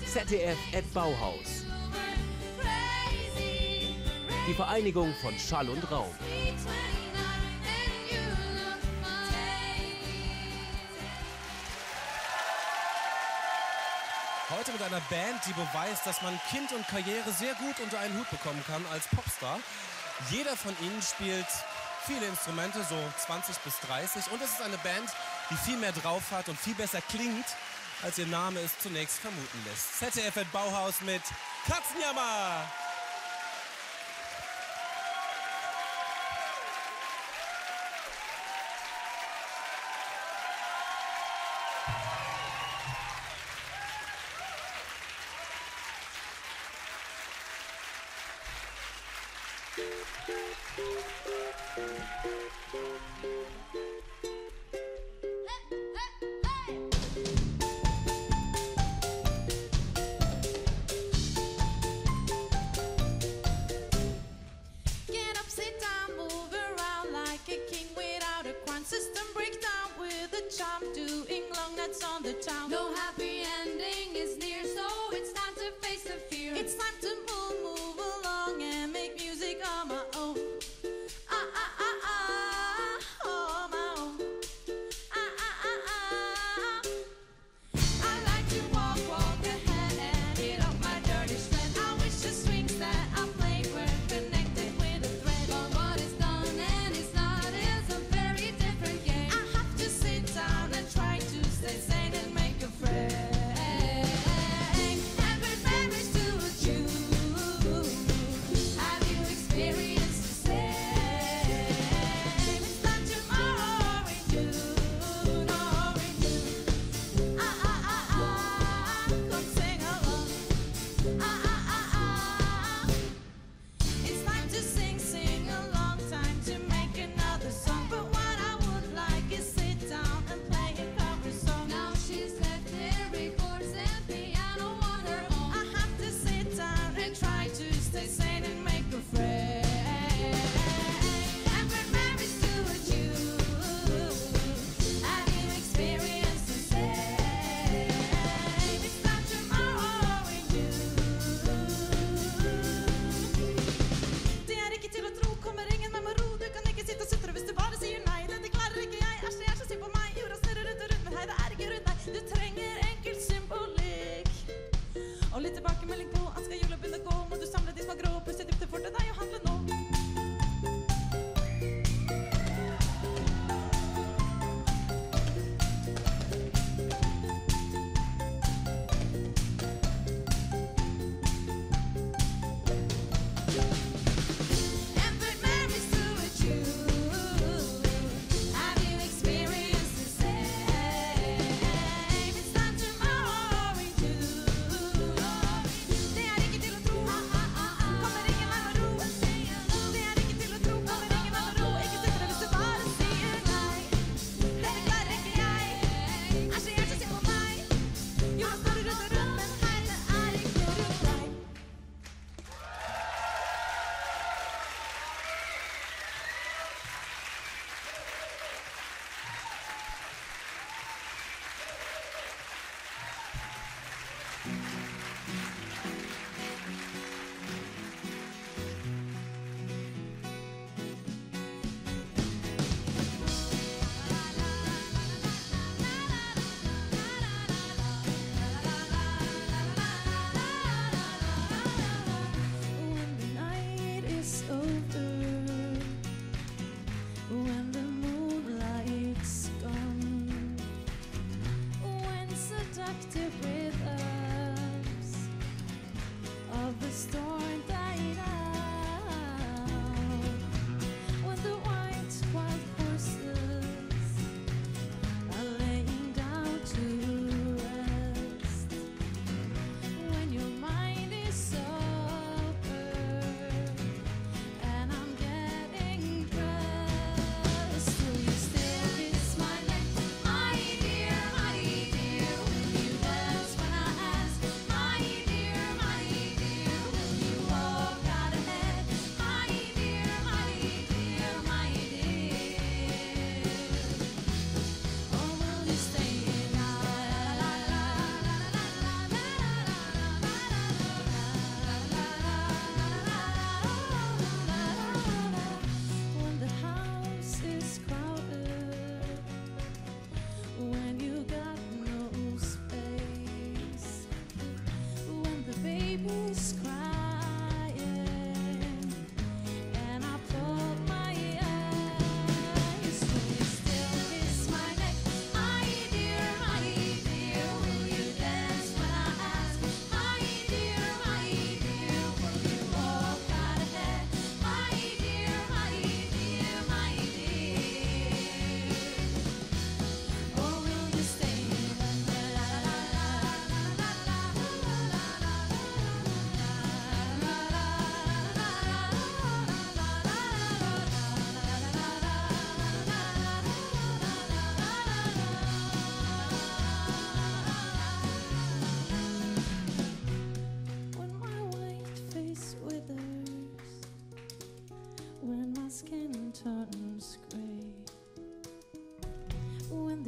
ZDF@Bauhaus. Die Vereinigung von Schall und Raum. Heute mit einer Band, die beweist, dass man Kind und Karriere sehr gut unter einen Hut bekommen kann als Popstar. Jeder von ihnen spielt viele Instrumente, so 20 bis 30. Und es ist eine Band, die viel mehr drauf hat und viel besser klingt, als ihr Name es zunächst vermuten lässt. ZDF@Bauhaus mit Katzenjammer! No happy ending is near, so it's time to face the fear. It's time to move along and make music on my own. On my own. I like to walk ahead and hit up my dirty sled. I wish the swings that I played were connected with a thread. But what is done and is not is a very different game. I have to sit down and try to stay sane and make a friend.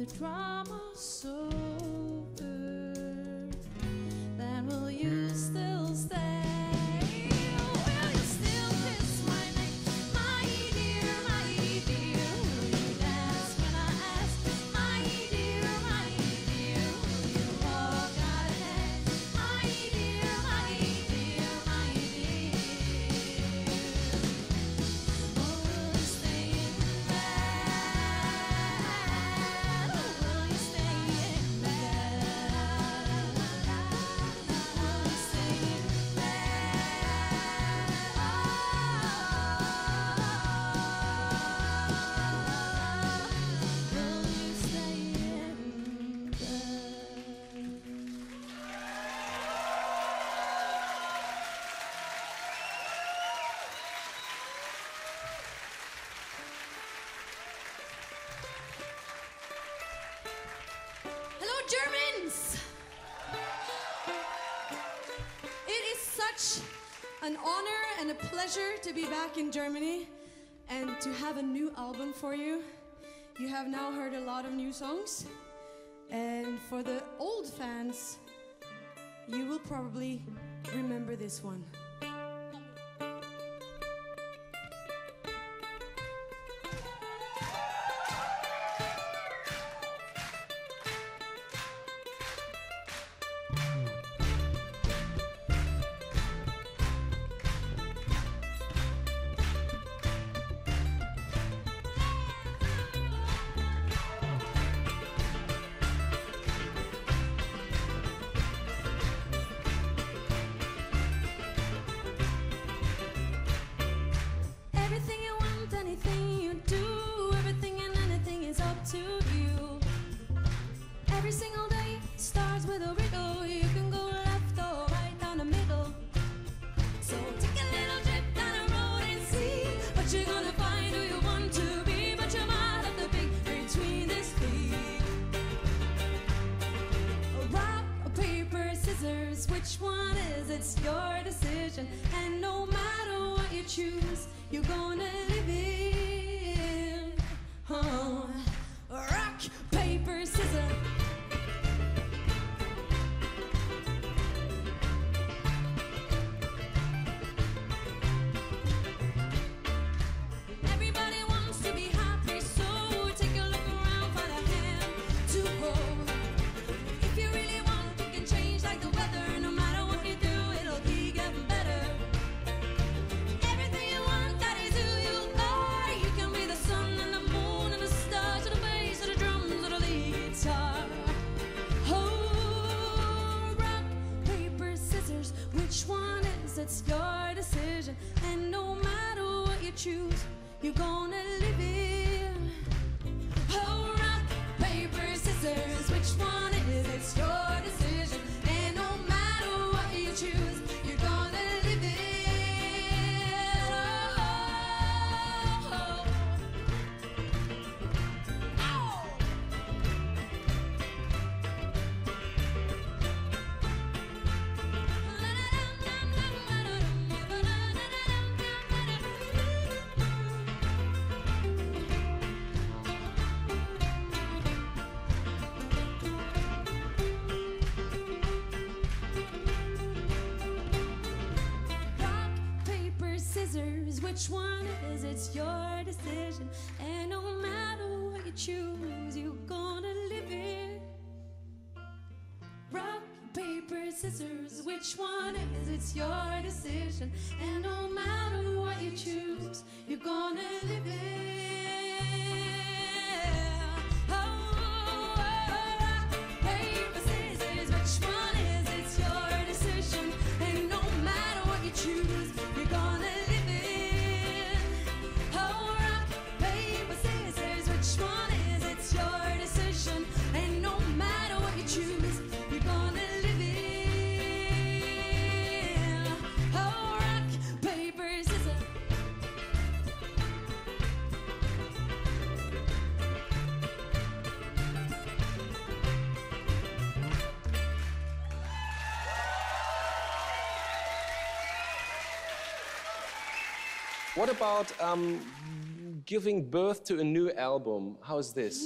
the drama's over, then will you still stay? Will you still kiss my neck, my dear, my dear? Will you dance when I ask, my dear, my dear? Will you walk out ahead, my dear, my dear, my dear? Or will you stay in bed? Or will you stay in bed? Will you stay in bed? Will you stay in bed? Hello, Germans! It is such an honor and a pleasure to be back in Germany and to have a new album for you. You have now heard a lot of new songs, and for the old fans, you will probably remember this one. Everything you want, anything you do, everything and anything is up to you. Every single day starts with a riddle. You can go left or right down the middle. So take a little trip down the road and see what you're gonna find, who you want to be. But you might have to pick between these three. Rock, paper, scissors, which one is? It's your decision. And no matter what you choose, you're gonna live in. Oh, rock, paper, scissors. Everybody wants to be happy, so take a look around, find a hand to hold. If you really want, you can change like the weather. No matter what you do, it'll keep getting better. Everything you want, that is who you are. You can be the sun and the moon and the stars, or the bass, or the drums, or the lead guitar. Oh, rock, paper, scissors, which one is? It's your decision. And no matter what you choose, you're gonna live in. Oh, rock, paper, scissors, which one is? It's your decision. And no matter what you choose, you're gonna live in. Oh, oh. Rock, paper, scissors, which one is? It's your decision. And no matter what you choose, you're gonna live it. Rock, paper, scissors, which one is? It's your decision. And no matter what you choose, you're gonna live it. Oh, rock, paper, scissors, which one is? It's your decision. And no matter what you choose, you're gonna live it. Oh, rock, paper, scissors, which one is? It's your decision. And no matter what you choose, you're gonna live it. Oh, rock, paper, scissors. What about giving birth to a new album. How is this?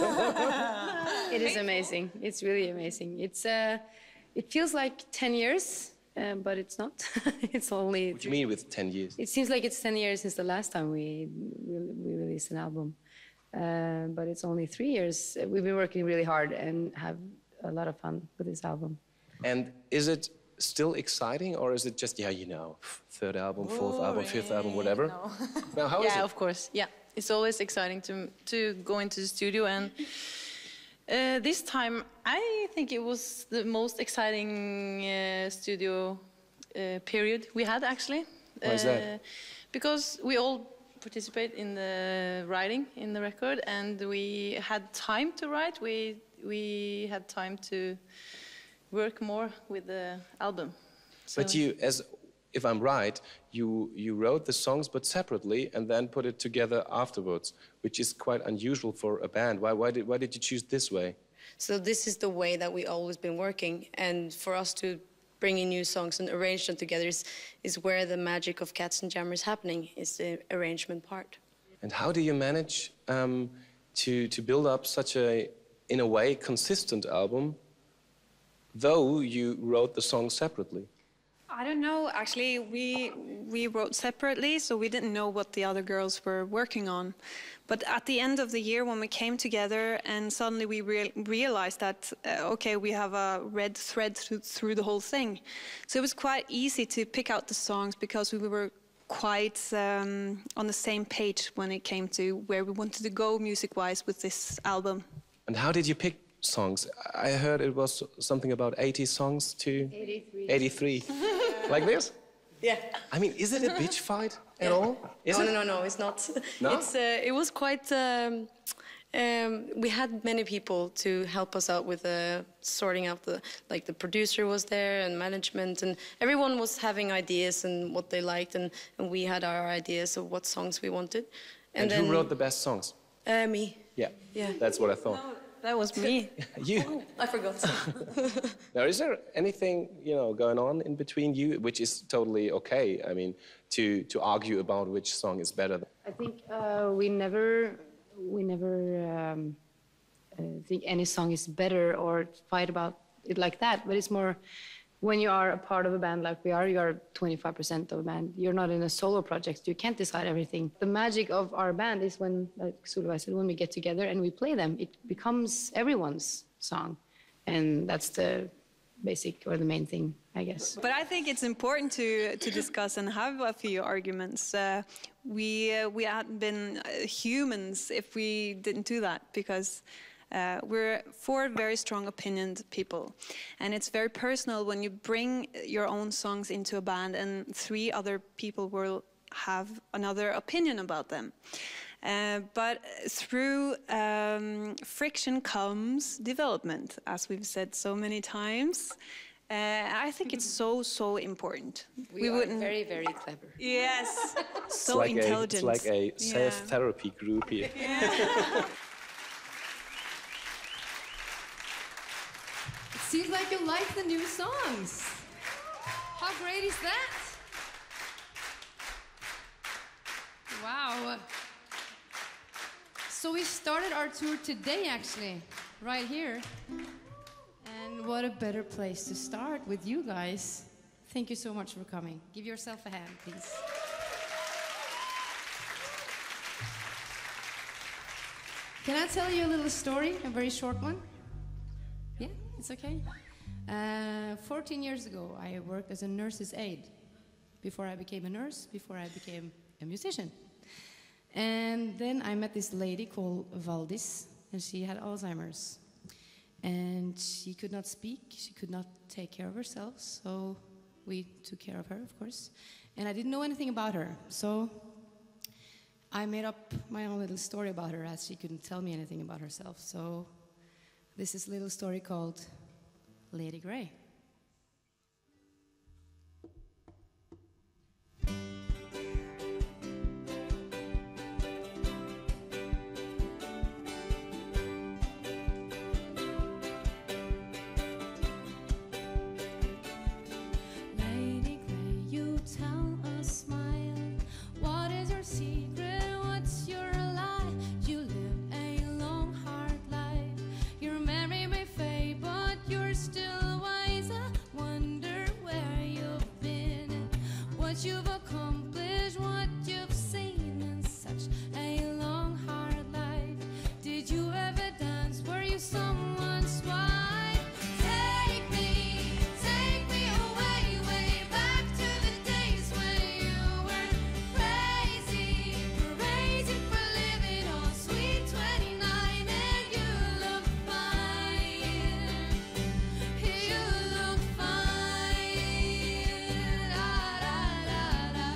It is amazing. It's really amazing. It feels like 10 years, but it's not. It's only. What do you mean with 10 years? It seems like it's 10 years since the last time we released an album, but it's only 3 years. We've been working really hard and have a lot of fun with this album. And is it still exciting, or is it just, yeah, you know, third album, fourth album, fifth album, whatever? No. Now, how is Yeah, it? of course. Yeah, it's always exciting to go into the studio, and this time I think it was the most exciting studio period we had, actually. Why is that? Because we all participate in the writing in the record, and we had time to write. We had time to work more with the album. So But you, if I'm right, you wrote the songs but separately and then put it together afterwards, which is quite unusual for a band. Why did you choose this way? So this is the way that we've always been working, and for us to bring in new songs and arrange them together is where the magic of Cats and Jammer is happening, is the arrangement part. And how do you manage to build up such a, in a way, consistent album, though you wrote the songs separately? I don't know. Actually, we wrote separately, so we didn't know what the other girls were working on. But at the end of the year, when we came together, and suddenly we realized that okay, we have a red thread through the whole thing. So it was quite easy to pick out the songs because we were quite on the same page when it came to where we wanted to go music-wise with this album. And how did you pick songs? I heard it was something about 80 songs to 83. 83. Like this? Yeah. I mean, is it a bitch fight at all? Is it? No, it's not. No? It was quite. We had many people to help us out with sorting out the producer was there and management, and everyone was having ideas and what they liked, and we had our ideas of what songs we wanted. And then, who wrote the best songs? Me. Yeah. Yeah. That's what I thought. that was me. You. I forgot. Now, is there anything, you know, going on in between you, which is totally okay? I mean, to argue about which song is better. I think we never think any song is better or fight about it like that. But it's more when you are a part of a band like we are, you are 25% of a band. You're not in a solo project. You can't decide everything. The magic of our band is when, like Solveig said, when we get together and we play them, it becomes everyone's song. And that's the basic or the main thing, I guess. But I think it's important to discuss and have a few arguments. We hadn't been humans if we didn't do that, because we're four very strong opinioned people, and it's very personal when you bring your own songs into a band and 3 other people will have another opinion about them. But through friction comes development, as we've said so many times. I think it's so important. We are very, very clever. Yes, so It's like intelligent. It's like a self-therapy group here. It seems like you like the new songs. How great is that? Wow. So we started our tour today, actually, right here. And what a better place to start with you guys. Thank you so much for coming. Give yourself a hand, please. Can I tell you a little story, a very short one? Yeah, it's okay. 14 years ago, I worked as a nurse's aide. Before I became a nurse, before I became a musician. And then I met this lady called Valdis, and she had Alzheimer's. And she could not speak, she could not take care of herself, so we took care of her, of course. And I didn't know anything about her, so I made up my own little story about her, as she couldn't tell me anything about herself. So this is a little story called Lady Grey. Lady Grey, you tell a smile. What is your secret? What's your that you've accomplished what you've seen in such a long, hard life. Did you ever dance? Were you someone's wife? Take me away, way back to the days when you were crazy, crazy for living on sweet 29, and you look fine. You look fine. La, la, la, la.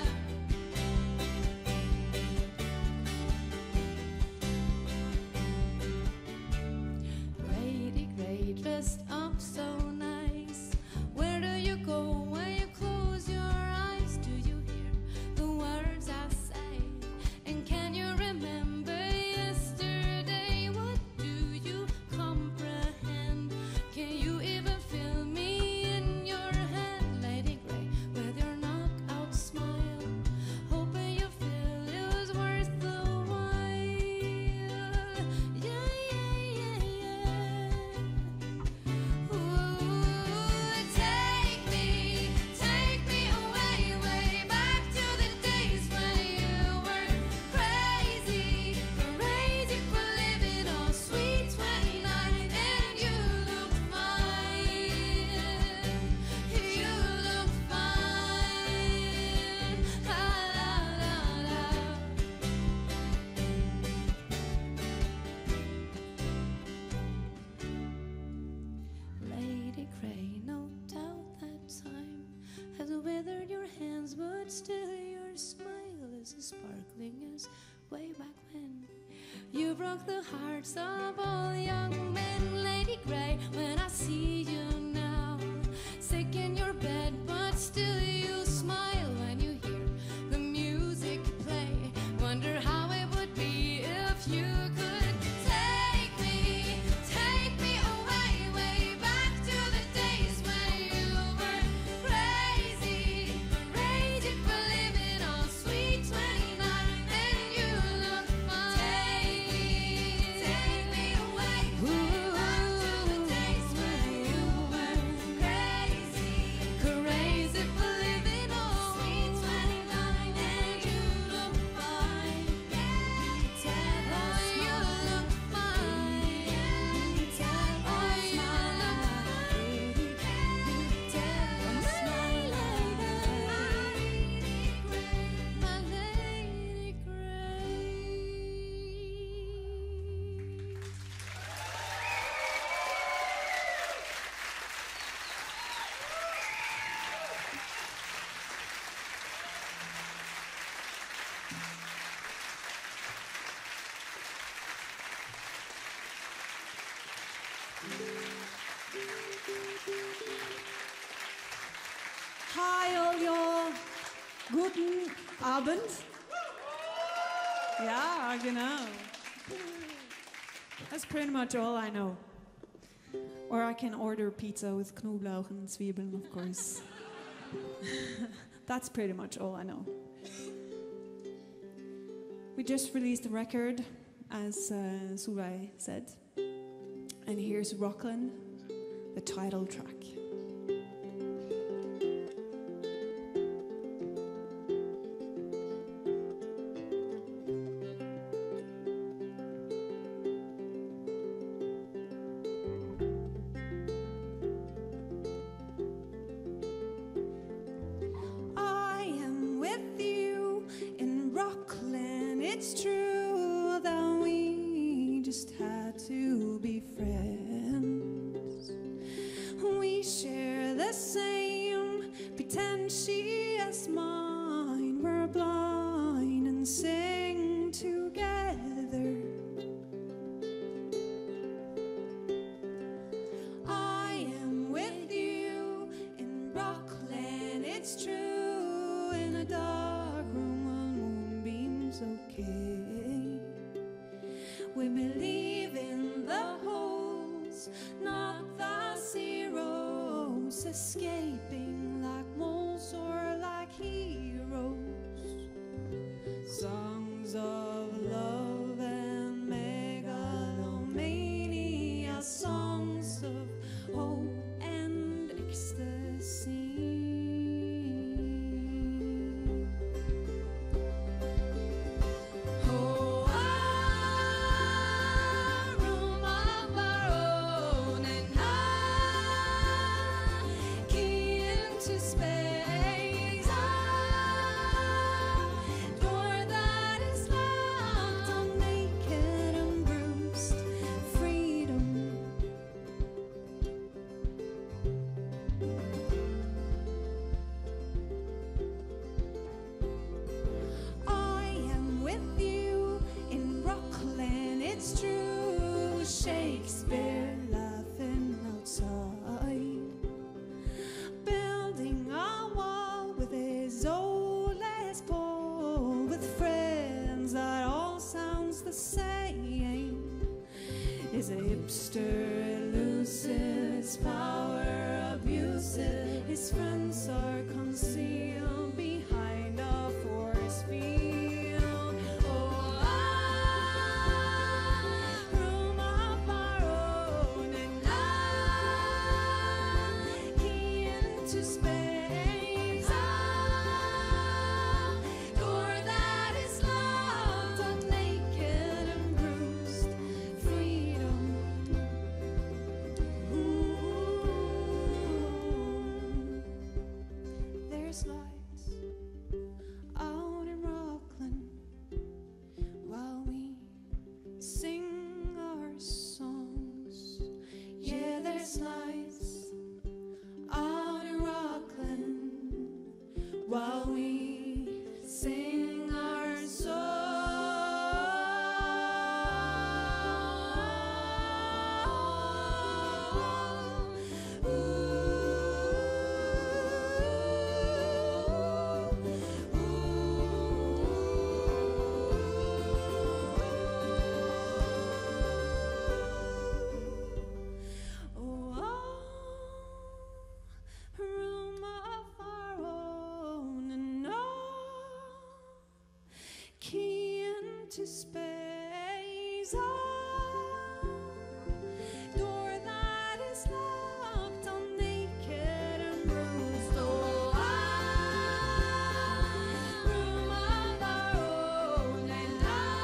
Lady Grey, dressed up so nice. Where do you go when you close your eyes? Do you hear the words I say? And can you remember yesterday? What do you comprehend? Can you even feel me in your hand? Lady Grey, with your knockout smile, hoping you feel it was worth the while. Yeah, yeah, yeah, yeah. Ooh, take me away, way back to the days when you were crazy, crazy for living on sweet 29, and you look fine. You look fine. La, la, la, la. Lady Grey, no doubt that time has withered your hands, but still your smile is as sparkling as way back when. You broke the hearts of all young men. Lady Grey, when I see you now, sick in your bed, but still you smile when you hear the music play. Wonder how it would be if you could take me away, way back to the days when you were crazy, crazy for living on sweet 29, and you look fine. Take me away, way back to the days when you were crazy, crazy for living on sweet 29, and you look fine. Oh, you look fine. Oh, you look fine. My Lady Grey. Hi, all y'all. Guten Abend. Ja, genau. That's pretty much all I know. Or I can order pizza with Knoblauch and Zwiebeln, of course. That's pretty much all I know. We just released a record, as Solveig said. And here's Rocklin, the title track. I am with you in Rocklin. It's true that we just had to be friends. We share the same, pretend she is mine. We're blind and sing together. I am with you in Rocklin. It's true, in a dark room when moonbeams okay. We believe in the holes, not the zeros, escaping like moles or like heroes. Songs of love and megalomania, songs of hope and ecstasy. Hipster elusive, power abusive. His friends are concealed behind a force field. Oh, room of our own, and key into space. Door that is locked on naked and bruised freedom. There's lights out in Rockland while we sing our songs. Yeah, there's lights out in Rockland while we sing our room of our own, and key into space. Door that is locked on naked and bruised. Room of our own, and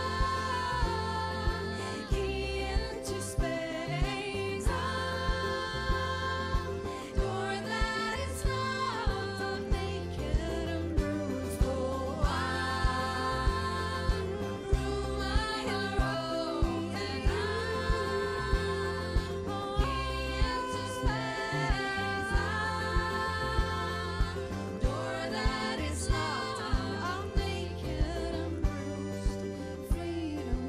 key into space. Door that is locked on naked and bruised. Room of our own, and key into space. Door that is locked on naked and bruised freedom.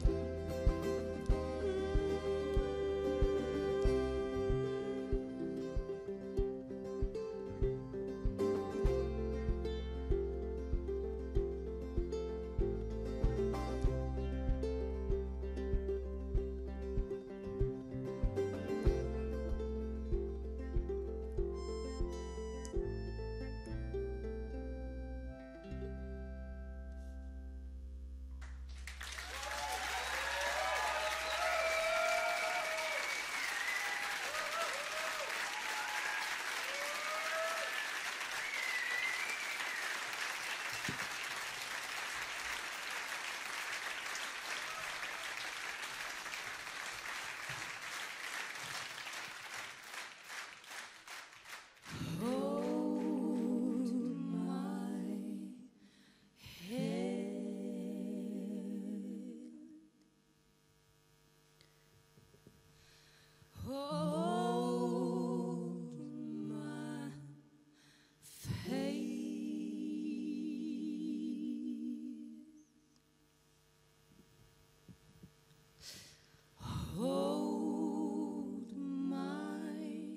Hold my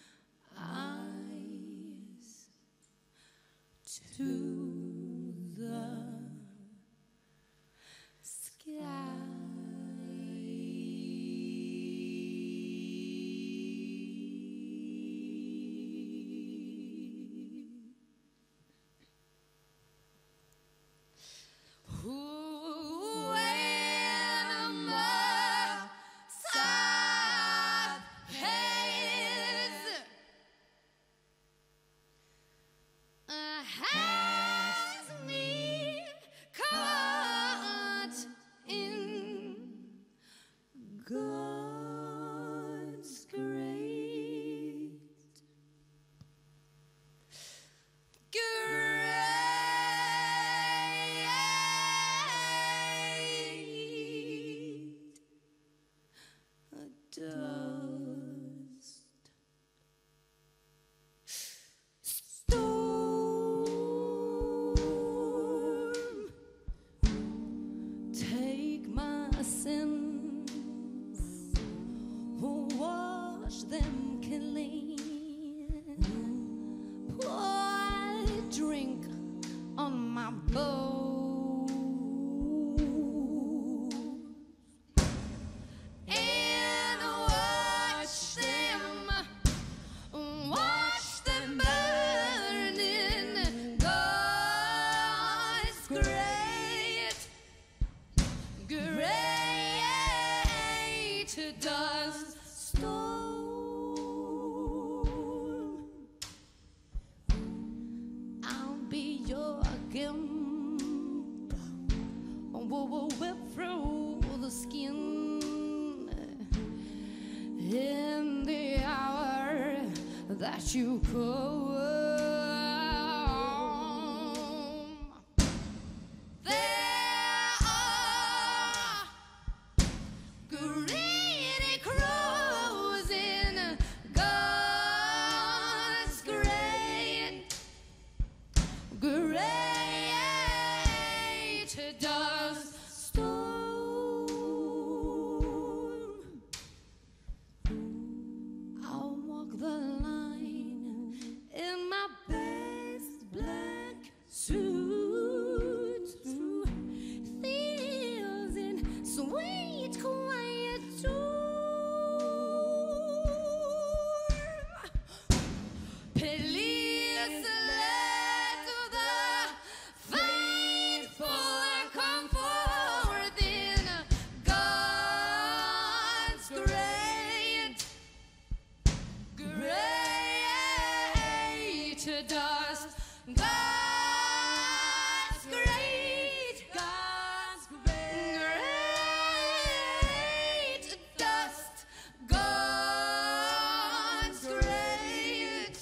eyes to the has me caught in God's great dust storm. Take my sins, wash them clean. Pour drink on my bones and dust storm. I'll be your gimp. We'll whip through the skin in the hour that you come. There are greedy crows in God's great dust storm. I'll walk the line in my best black suit through fields in sweet quietude. Please let the faithful come forth in God's great dust. God's great dust. God's great.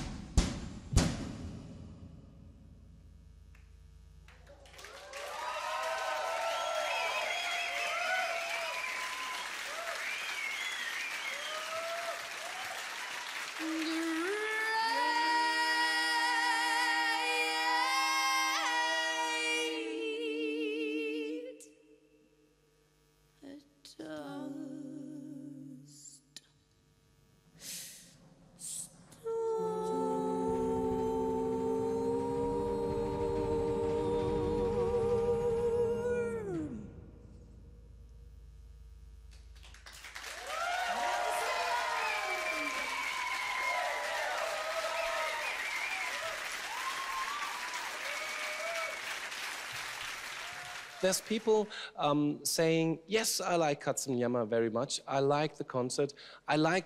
There's people saying, yes, I like Katzenjammer very much. I like the concert. I like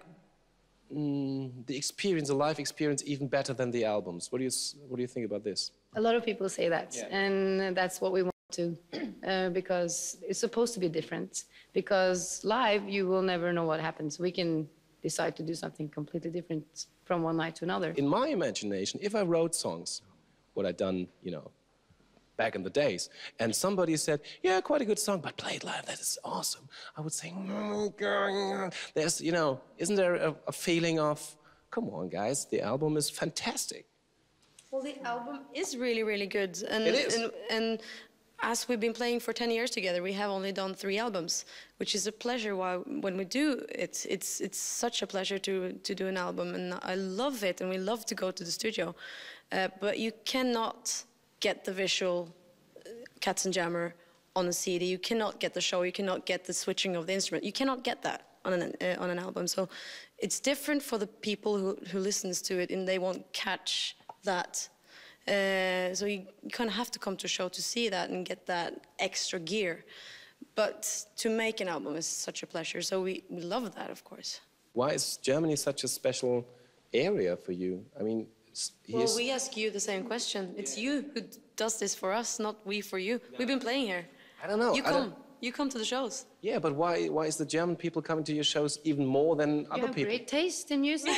the experience, the live experience, even better than the albums. What do you think about this? A lot of people say that, Yeah. and that's what we want to, because it's supposed to be different. Because live, you will never know what happens. We can decide to do something completely different from one night to another. In my imagination, if I wrote songs, what I'd done, back in the days, and somebody said, yeah, quite a good song, but play it live, that is awesome, I would say, there's, isn't there a feeling of, come on, guys, the album is fantastic. Well, the album is really, really good. And, It is. And as we've been playing for 10 years together, we have only done 3 albums, which is a pleasure. When we do it, it's such a pleasure to do an album, and I love it, and we love to go to the studio. But you cannot get the visual Katzenjammer on a CD. You cannot get the show. You cannot get the switching of the instrument. You cannot get that on an album. So it's different for the people who listens to it, and they won't catch that. So you kind of have to come to a show to see that and get that extra gear. But to make an album is such a pleasure. So we love that, of course. Why is Germany such a special area for you? I mean, Well, we ask you the same question. It's you who does this for us, not we for you. We've been playing here. I don't know. You come to the shows. Yeah, but why is the German people coming to your shows even more than You other have people? great taste in music.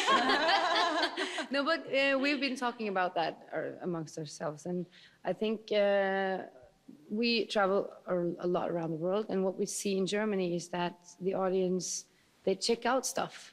No, but we've been talking about that amongst ourselves, and I think we travel a lot around the world, and what we see in Germany is that the audience, they check out stuff.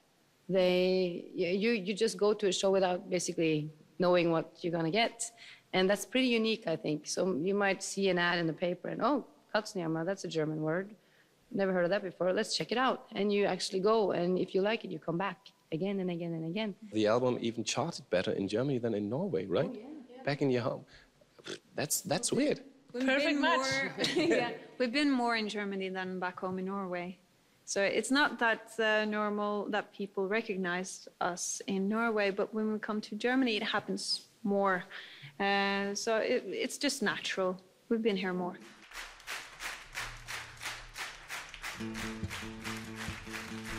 You just go to a show without basically knowing what you're gonna get, and that's pretty unique, I think. So you might see an ad in the paper, and oh, Katzenjammer, that's a German word. Never heard of that before. Let's check it out. And you actually go, and if you like it, you come back again and again and again. The album even charted better in Germany than in Norway, right? Oh, yeah. Back in your home. That's weird. Perfect match. Yeah, we've been more in Germany than back home in Norway. So it's not that normal that people recognize us in Norway, but when we come to Germany, it happens more. So it's just natural. We've been here more.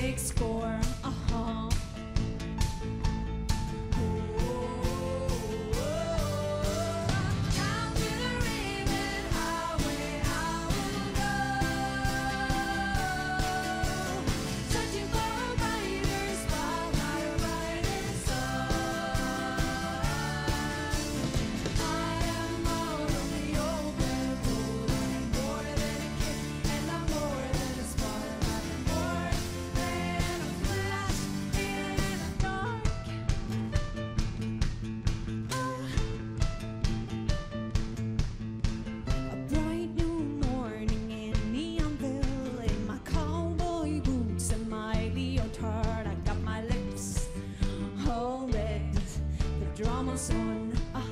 big score. Down to the ribbon highway I will go, searching for a brighter spotlight, a brighter sun. I am out on the open road. I'm more than a kid, and I'm more than a spotlight. I'm more than a flash in the dark. A bright new morning in Neonville, in my cowboy boots and my leotard. I got my lips all red, the drama's on.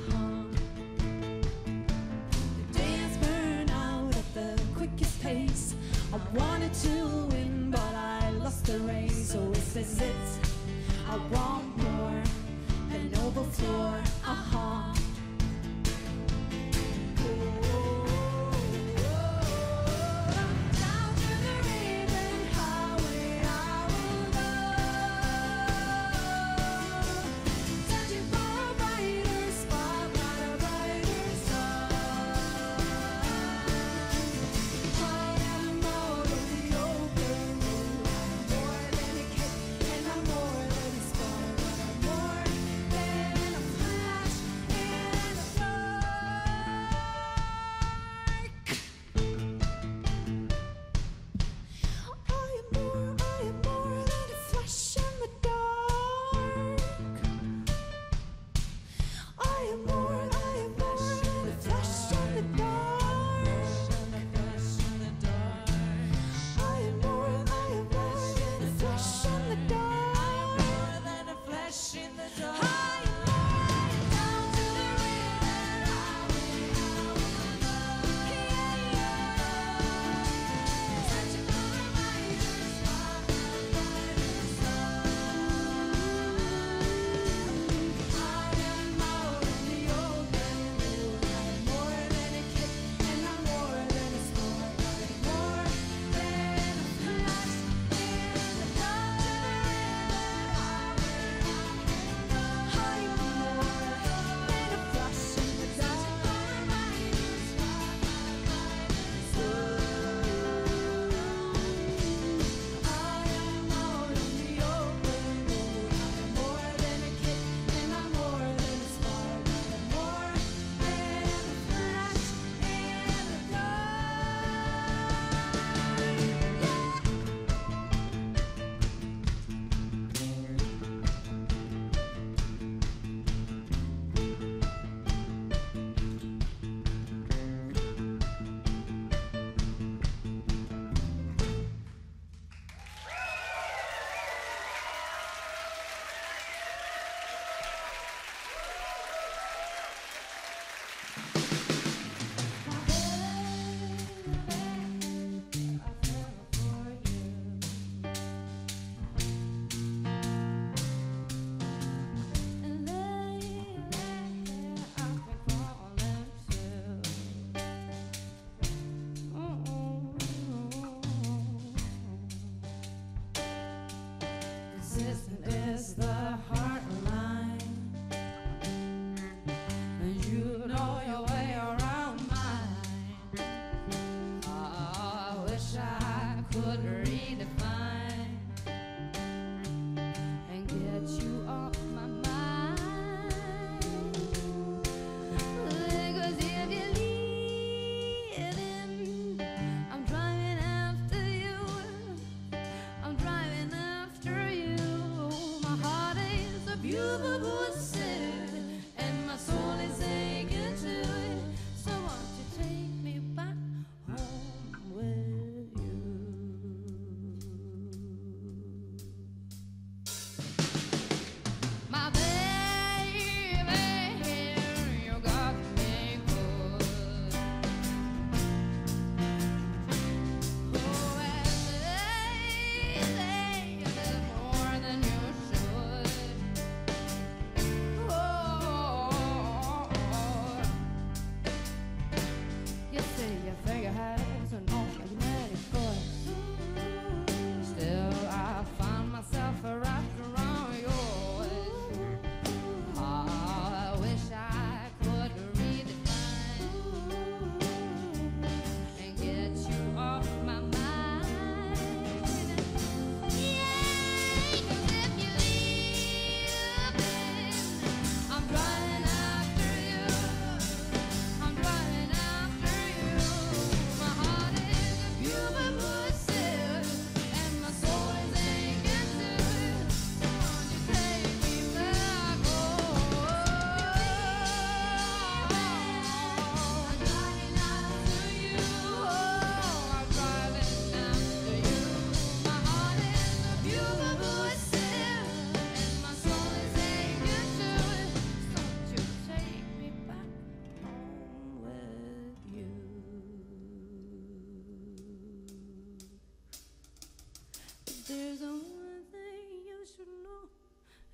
The dance burned out at the quickest pace. I wanted to win, but I lost the race. So this is it. I want more, an overflow. Down to the ribbon highway I will go, searching for a brighter spotlight, a brighter sun. I am out on the open road. I'm more than a kid, and I'm more than a spotlight. I'm more than a flash in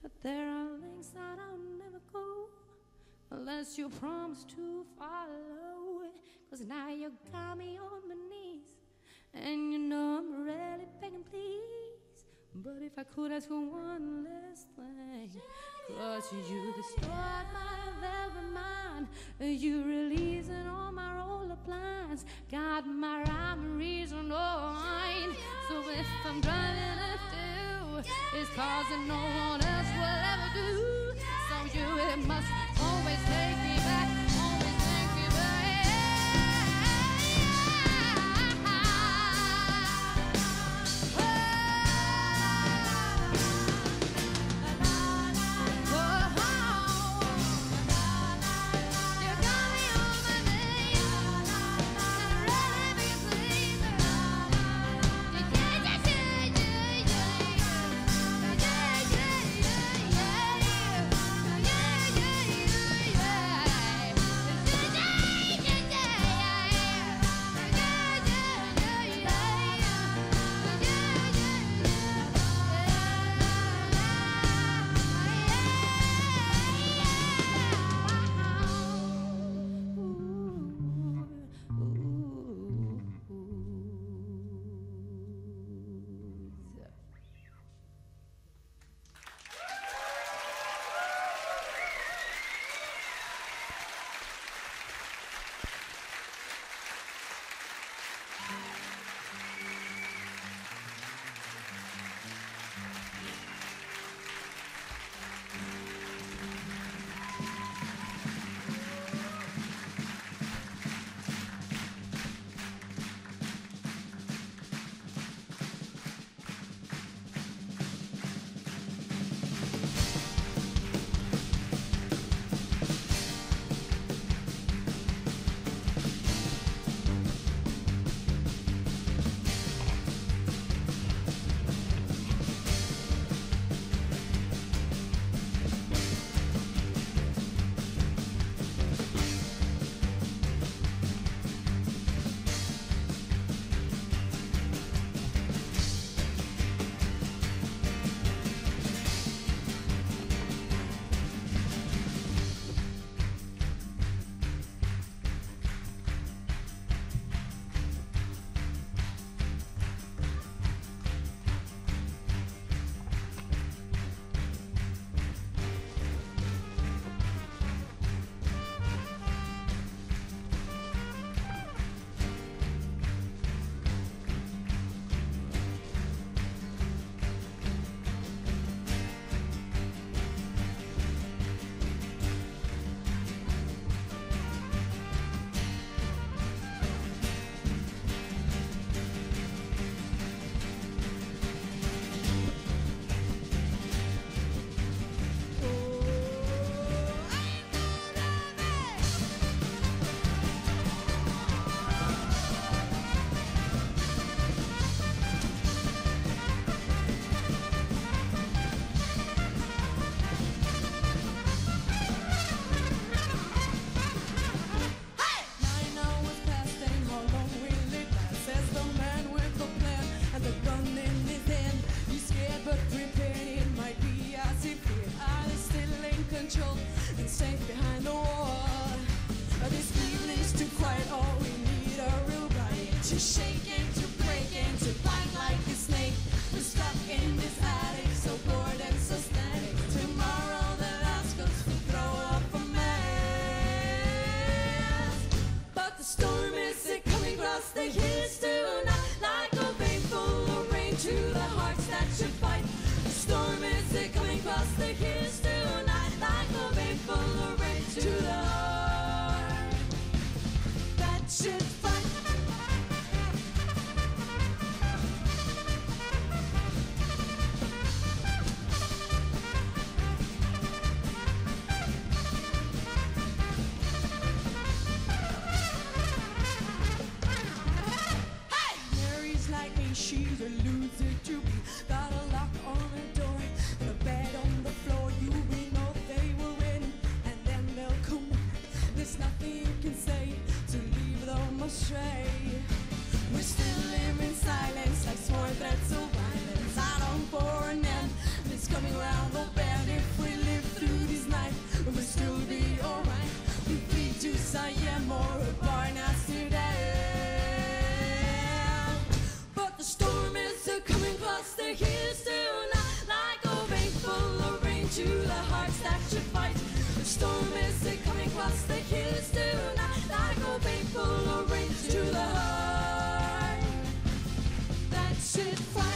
There are things that I'll never go unless you promise to follow. 'Cause now you got me on my knees, and you know I'm really begging, please. But if I could ask for one last thing, 'cause you destroyed my velvet mind, you releasing all my roller blinds, got my rhyme and reason on. So if I'm driving a do, it's 'cause no one else will ever do. So you it must always take me back, always take me back. Coming round the bend. more apart yesterday. But the storm is coming across the hills tonight, like a rain full of rain to the hearts that should fight. The storm is coming across the hills tonight, like a rain full of rain to the heart that should fight.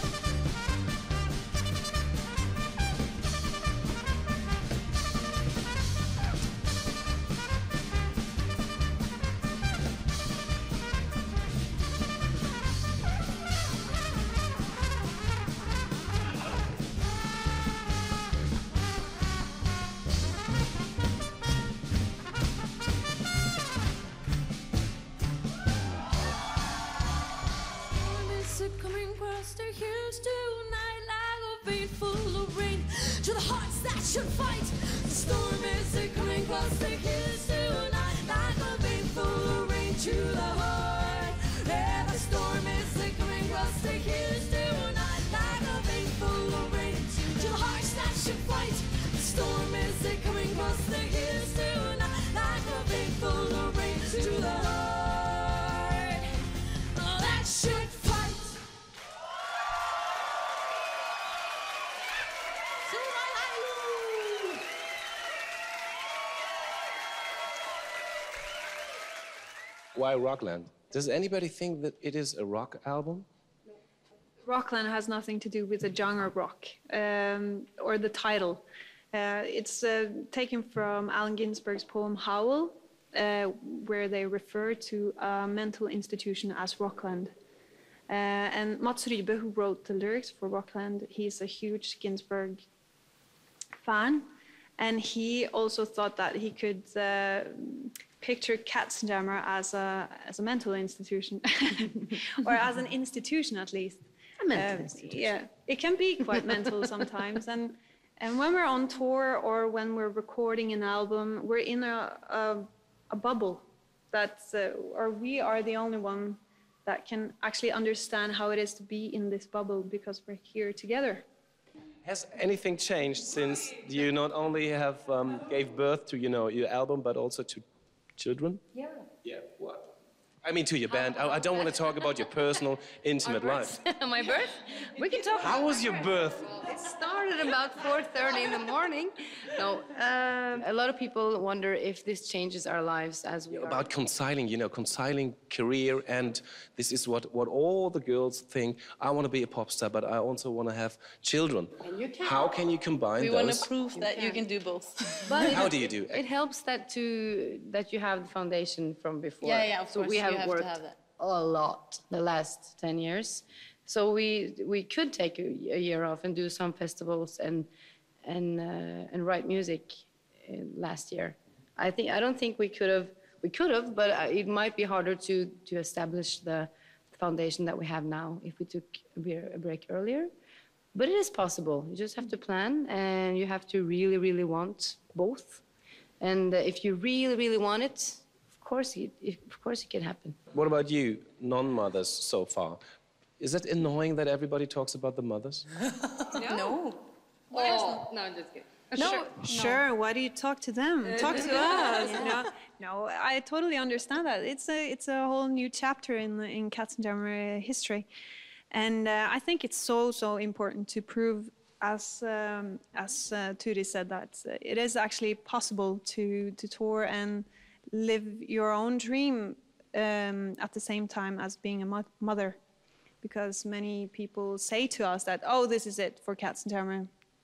Coming across the hills tonight, like a vein full of rain to the hearts that should fight. The storm is coming across the hills tonight, like a vein full of rain to the heart. Yeah, the storm is coming across the hills tonight, like a vein full of rain to the hearts that should fight. The storm is coming across the hills tonight, like a vein full of rain to the heart that should fight. Why Rockland? Does anybody think that it is a rock album? Rockland has nothing to do with the genre rock or the title. It's taken from Allen Ginsberg's poem Howl, where they refer to a mental institution as Rockland. And Mats Rybe, who wrote the lyrics for Rockland, he's a huge Ginsberg fan. And he also thought that he could picture Katzenjammer as a mental institution, or as an institution at least. A mental institution. Yeah, it can be quite mental sometimes. And when we're on tour or when we're recording an album, we're in a bubble. Or we are the only one that can actually understand how it is to be in this bubble because we're here together. Has anything changed since you not only have gave birth to your album, but also to children? Yeah. Yeah. What? I mean, to your band. I don't want to talk about your personal, intimate life. My birth? We can talk. How was your birth? It started about 4:30 in the morning. No, a lot of people wonder if this changes our lives as we are. About concealing career, and this is what all the girls think. I want to be a pop star, but I also want to have children. And you can. How can you combine We those? want to prove that you can do both. But How do you do? It helps that you have the foundation from before. Yeah, of So course, we have you have to worked have that. a lot the last 10 years. So we could take a year off and do some festivals and write music last year. I don't think we could have, but it might be harder to establish the foundation that we have now if we took a break earlier. But it is possible. You just have to plan, and you have to really, really want both. And if you really, really want it, of course it can happen. What about you, non-mothers so far? Is it annoying that everybody talks about the mothers? No. No, I'm just kidding. No, sure. Why do you talk to them? Talk to us. No, I totally understand that. It's a whole new chapter in Katzenjammer history, and I think it's so important to prove, as Turi said, that it is actually possible to tour and live your own dream at the same time as being a mother, because many people say to us that, oh, this is it for Katzenjammer.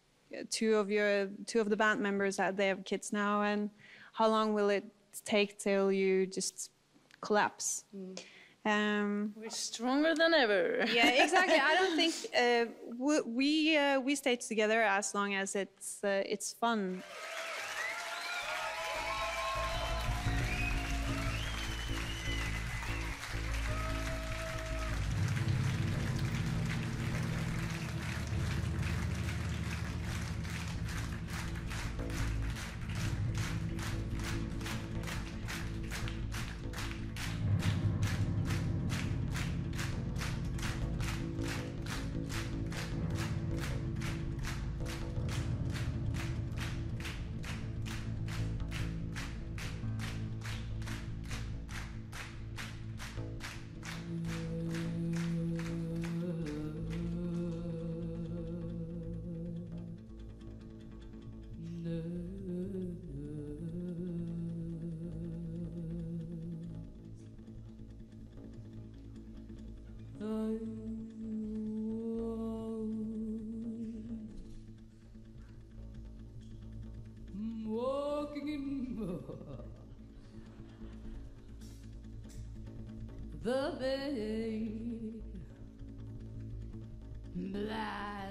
Two of the band members they have kids now, and how long will it take till you just collapse? We're stronger than ever. Yeah, exactly. I don't think we stay together as long as it's fun. Walking in the big black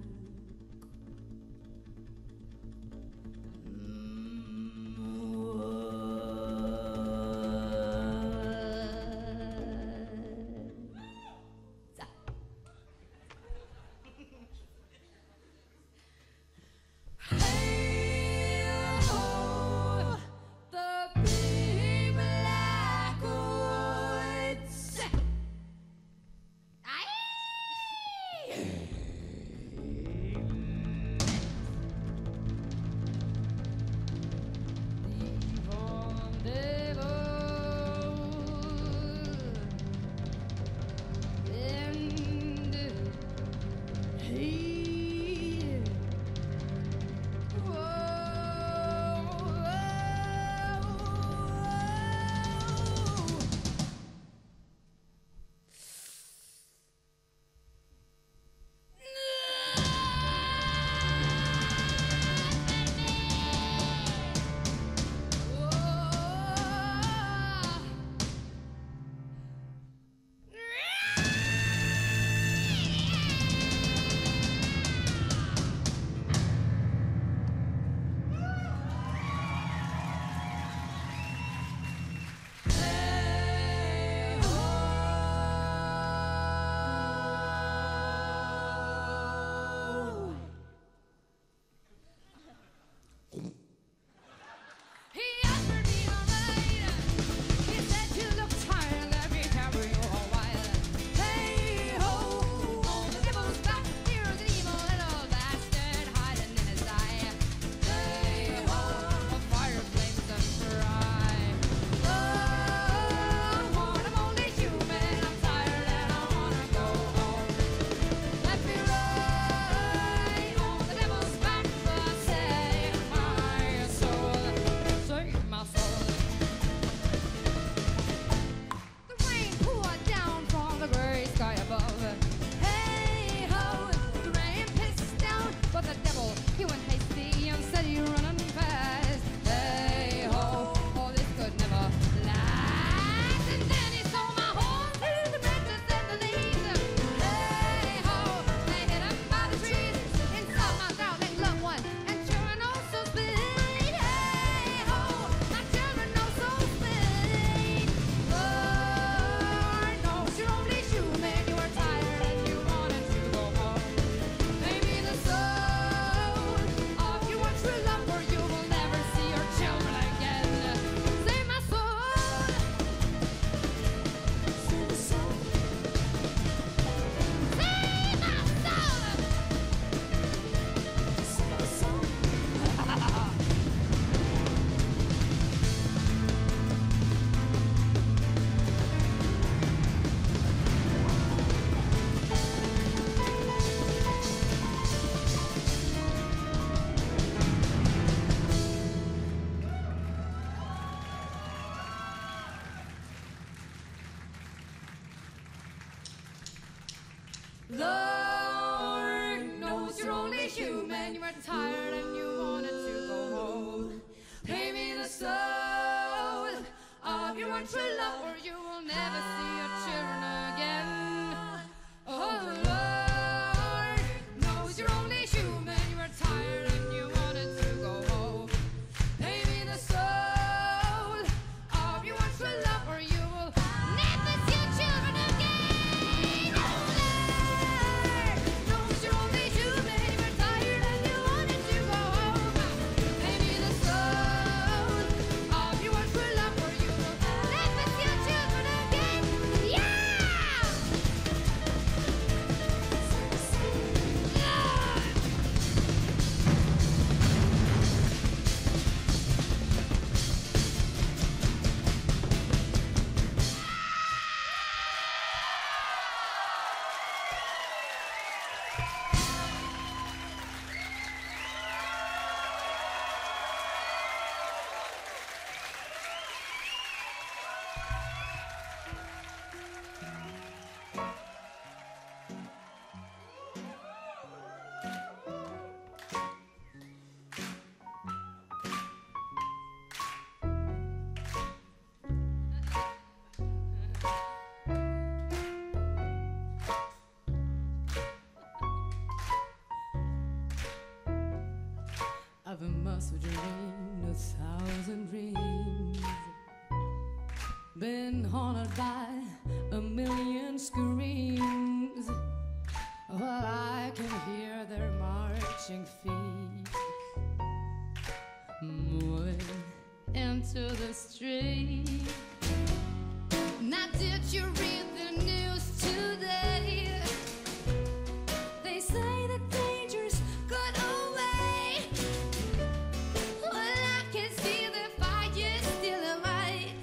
Lord knows you're only human. You are tired and you wanted to go home. Pay me the soul of your one true love, or you will never see your children again. Oh, Lord knows you're only human. You are tired and you wanted to go home. Pay me the soul of your one true love, or you will never see your children again. Oh, Lord knows you're only human. You are tired and you wanted to go home. Pay me the soul of your one true love, or you will never see your children again. been haunted by a million screams. Well, I can hear their marching feet moving into the street. Now, did you read the news today? They say the danger's got away. Well, I can see the fire still alight,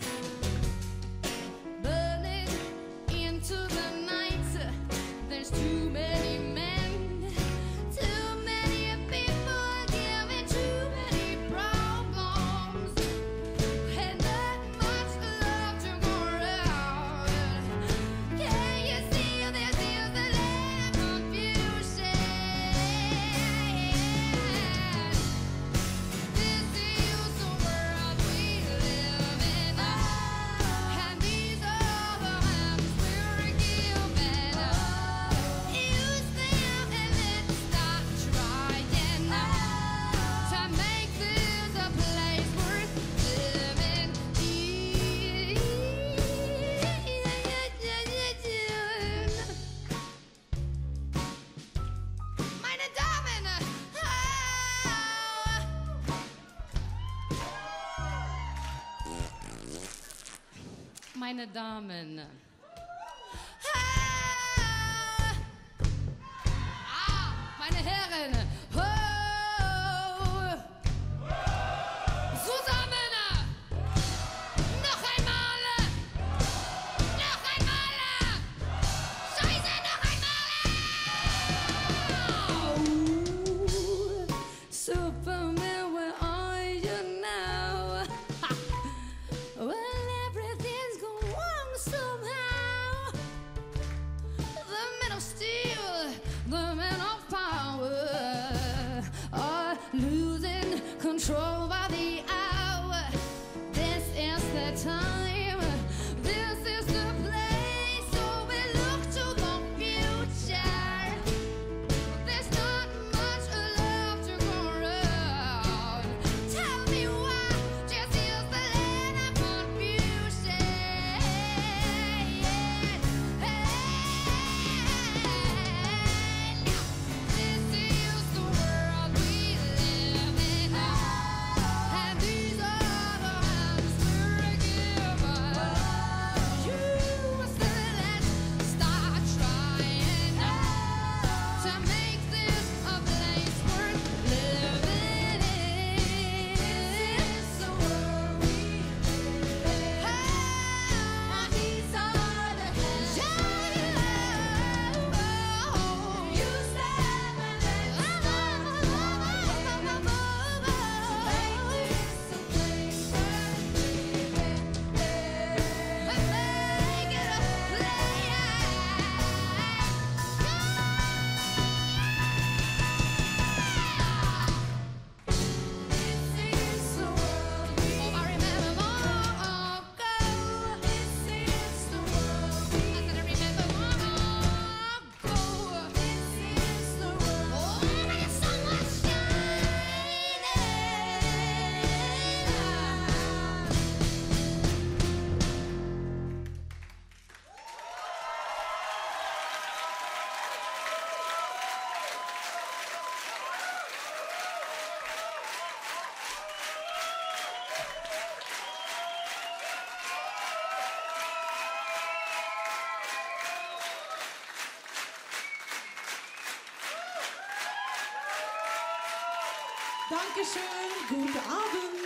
burning into the night. There's too many men, too many people giving too many problems, and not much love to go around. Can you see this is the land of confusion? This is the world we live in, and these are the hands we're given. Use them and let's start trying to make this a place worth living. Meine Damen, meine Damen. Meine Herren, zusammen, noch einmal, Scheiße, noch einmal. Superman, where are you now? Well, everything's gone wrong somehow. The men of steel, the men of power are losing control by the hour. This is the time, this is the place, so we look to the future. There's not much love to go around. Tell me why this is the land of confusion. This is the world we live in, and these are the hands we're given. You said let's start trying to make this a place worth living in. This is the world we live in, and these are the hands. You said Dankeschön, guten Abend.